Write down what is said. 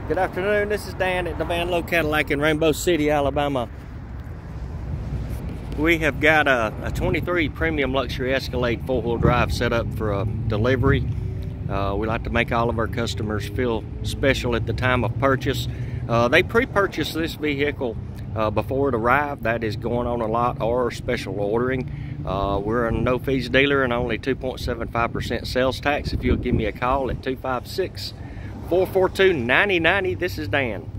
Good afternoon, this is Dan at DEVAN Lowe Cadillac in Rainbow City, Alabama. We have got a 23 premium luxury Escalade 4-wheel drive set up for a delivery. We like to make all of our customers feel special at the time of purchase. They pre-purchase this vehicle before it arrived. That is going on a lot, or special ordering. We're a no fees dealer and only 2.75% sales tax. If you'll give me a call at 256-442-9090. This is Dan.